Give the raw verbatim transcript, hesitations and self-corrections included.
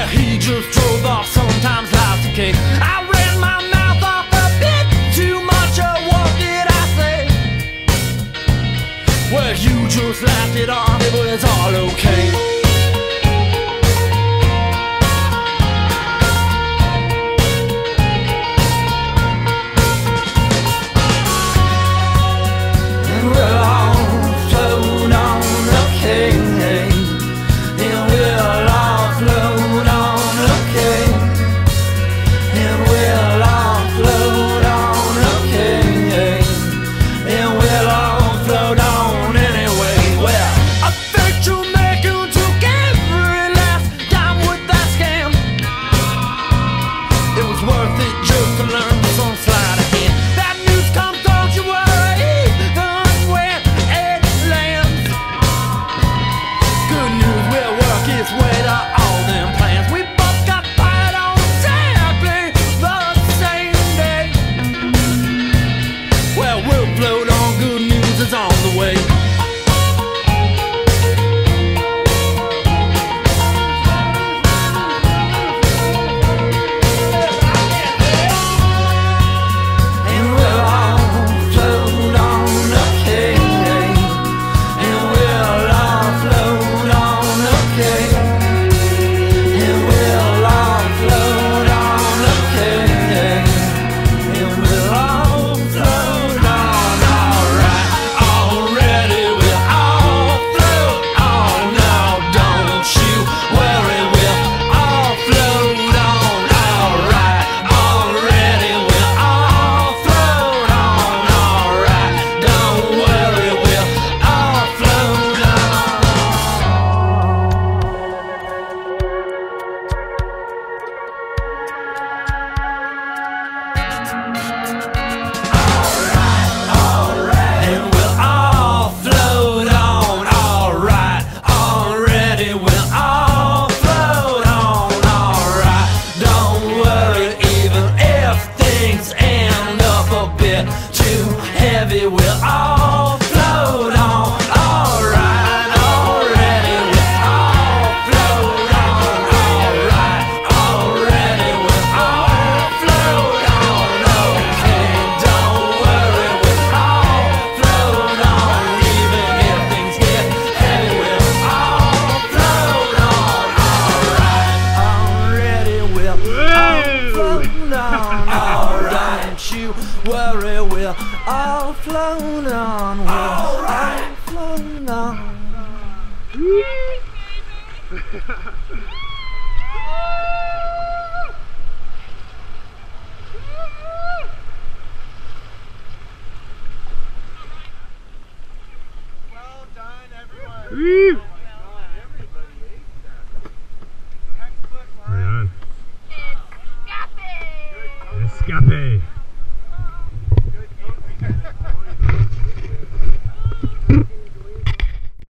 he just drove off, sometimes life's a cake. I ran my mouth off a bit too much, or what did I say? Well, you just laughed it off, it was all okay. Worry, we're all flown on. We're all, right. all flown on. Well done, everyone.